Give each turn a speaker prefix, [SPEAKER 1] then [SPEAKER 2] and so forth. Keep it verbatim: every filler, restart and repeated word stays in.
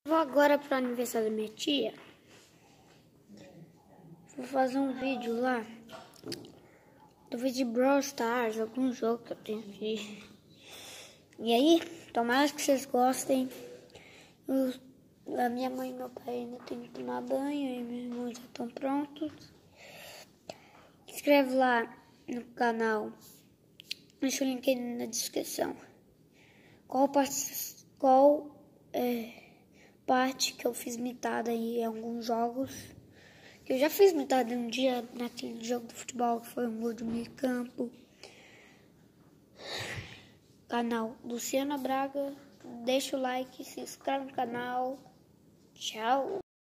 [SPEAKER 1] Vou agora pro aniversário da minha tia. Vou fazer um vídeo lá. Do vídeo de Brawl Stars, algum jogo que eu tenho aqui. E aí, tomara que vocês gostem. Eu, a minha mãe e meu pai ainda tem que tomar banho. E meus irmãos já estão prontos. Inscreve lá no canal. Deixa o link aí na descrição. Qual parte, qual é, parte que eu fiz mitada em alguns jogos. Que eu já fiz mitada um dia naquele jogo de futebol que foi um gol de meio campo. Canal Luciana Braga. Deixa o like, se inscreve no canal. Tchau.